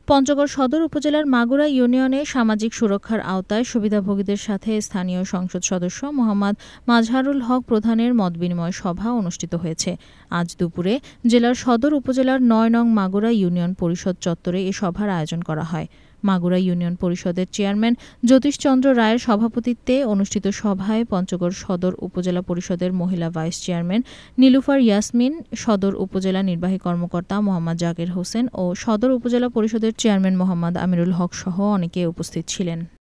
পঞ্চগড় সদর উপজেলার মাগুরা ইউনিয়নে সামাজিক সুরক্ষার আওতায় সুবিধাভোগীদের সাথে স্থানীয় সংসদ সদস্য মোহাম্মদ মাজহারুল হক প্রধানের মতবিনিময় সভা অনুষ্ঠিত হয়েছে। আজ দুপুরে জেলার সদর উপজেলার ৯ নং মাগুরা ইউনিয়ন পরিষদ চত্বরে এ সভার আয়োজন করা হয়। মাগুরা ইউনিয়ন পরিষদের চেয়ারম্যান জ্যোতিষচন্দ্র রায়ের সভাপতিত্বে অনুষ্ঠিত সভায় পঞ্চগড় সদর উপজেলা পরিষদের মহিলা ভাইস চেয়ারম্যান নীলুফার ইয়াসমিন, সদর উপজেলা নির্বাহী কর্মকর্তা মোহাম্মদ জাকির হোসেন ও সদর উপজেলা পরিষদের চেয়ারম্যান মোহাম্মদ আমিরুল হক সহ অনেকে উপস্থিত ছিলেন।